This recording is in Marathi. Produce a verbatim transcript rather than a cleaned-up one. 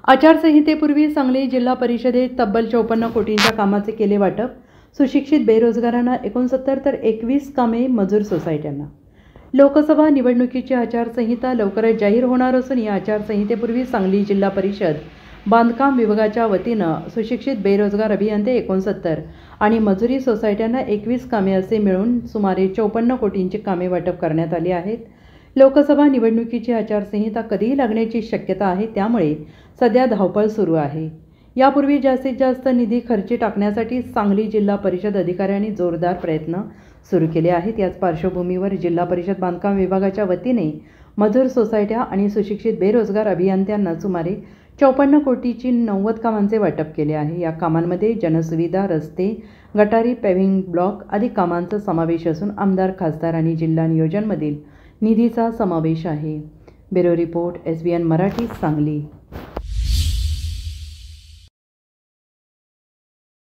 आचारसंहितेपूर्वी सांगली जिल्हा परिषदेत तब्बल चौपन्न कोटींच्या कामाचे केले वाटप. सुशिक्षित बेरोजगारांना एकोणसत्तर तर एकवीस कामे मजूर सोसायट्यांना. लोकसभा निवडणुकीची आचारसंहिता लवकरच जाहीर होणार असून या आचारसंहितेपूर्वी सांगली जिल्हा परिषद बांधकाम विभागाच्या वतीनं सुशिक्षित बेरोजगार अभियंते एकोणसत्तर आणि मजुरी सोसायट्यांना एकवीस कामे असे मिळून सुमारे चौपन्न कोटींची कामे वाटप करण्यात आली आहेत. लोकसभा निवडणुकीची आचारसंहिता कधीही लागण्याची शक्यता आहे, त्यामुळे सध्या धावपळ सुरू आहे. यापूर्वी जास्तीत जास्त निधी खर्ची टाकण्यासाठी सांगली जिल्हा परिषद अधिकाऱ्यांनी जोरदार प्रयत्न सुरू केले आहेत. याच पार्श्वभूमीवर जिल्हा परिषद बांधकाम विभागाच्या वतीने मजूर सोसायट्या आणि सुशिक्षित बेरोजगार अभियंत्यांना सुमारे चौपन्न कोटीची नव्वद कामांचे वाटप केले आहे. या कामांमध्ये जनसुविधा, रस्ते, गटारी, पेव्हिंग ब्लॉक आदी कामांचा समावेश असून आमदार, खासदार आणि जिल्हा नियोजनमधील निधीचा समावेश आहे. Bureau report, S B N Marathi, Sangli.